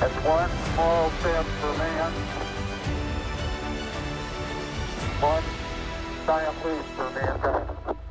That's one small step for man, one giant leap for mankind.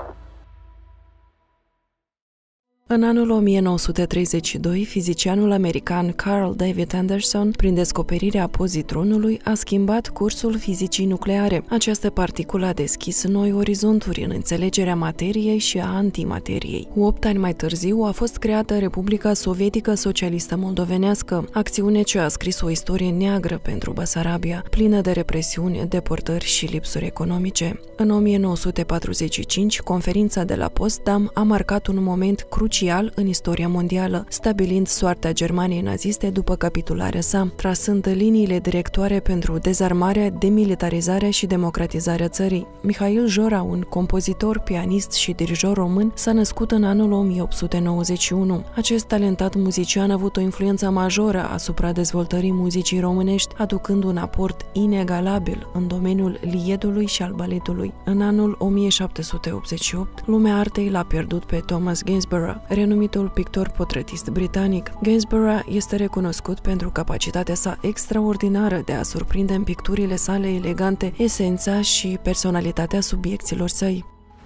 În anul 1932, fizicianul american Carl David Anderson, prin descoperirea pozitronului, a schimbat cursul fizicii nucleare. Această particulă a deschis noi orizonturi în înțelegerea materiei și a antimateriei. Cu 8 ani mai târziu a fost creată Republica Sovietică Socialistă Moldovenească, acțiune ce a scris o istorie neagră pentru Basarabia, plină de represiuni, deportări și lipsuri economice. În 1945, conferința de la Potsdam a marcat un moment crucial în istoria mondială, stabilind soarta Germaniei naziste după capitularea sa, trasând liniile directoare pentru dezarmarea, demilitarizarea și democratizarea țării. Mihail Jora, un compozitor, pianist și dirijor român, s-a născut în anul 1891. Acest talentat muzician a avut o influență majoră asupra dezvoltării muzicii românești, aducând un aport inegalabil în domeniul liedului și al baletului. În anul 1788, lumea artei l-a pierdut pe Thomas Gainsborough, renumitul pictor-potretist britanic. Gainsborough este recunoscut pentru capacitatea sa extraordinară de a surprinde în picturile sale elegante esența și personalitatea subiecților săi.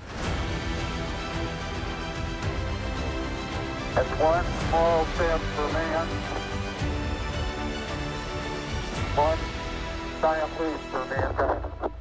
That's one small step for man, one giant leap for mankind.